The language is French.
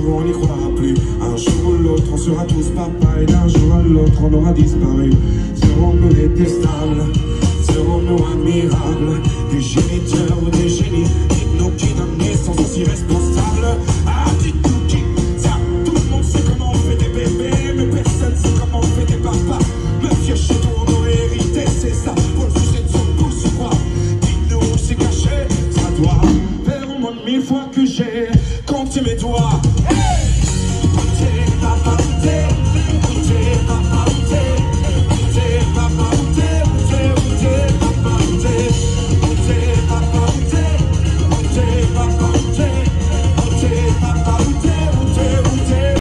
on n'y croira plus. Un jour ou l'autre, on sera tous papa, et d'un jour à l'autre, on aura disparu. Serons-nous détestables? Serons-nous admirables? Des géniteurs ou des génies? Dites-nous qui donne naissance aux irresponsables?